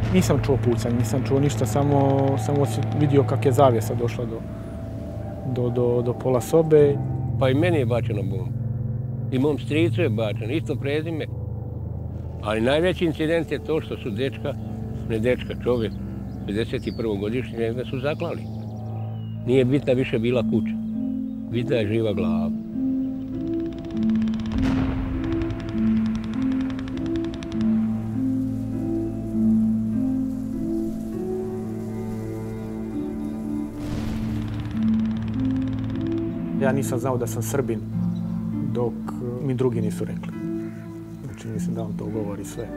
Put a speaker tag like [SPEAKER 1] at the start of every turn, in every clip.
[SPEAKER 1] Nisam čuo pucanje, nisam čuo ništa, samo si vidio kak je zavjesa došla do pola sobe.
[SPEAKER 2] Pa i meni je bačeno bomba. I mom stricu je bačeno, isto prezime. Ali najveći incident je to što su čovjek, 51. godišnje, njega su zaklali. Nije bitna više bila kuća. Bitna je živa glava.
[SPEAKER 1] Ja nisam znao da sam Srbin dok mi drugi nisu rekli. Znači mislim da vam to govori sve.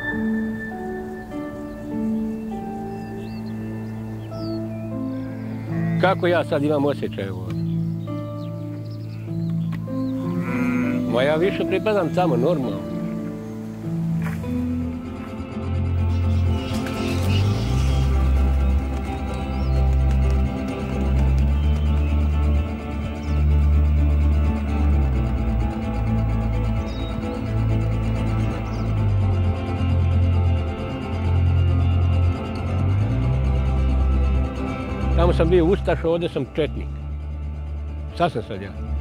[SPEAKER 2] Kako ja sad imam osjećaj ovdje? Ma ja više pripadam tamo, normalno. Tamo sam bio ustaš, ovdje sam četnik. Šta sam sad ja?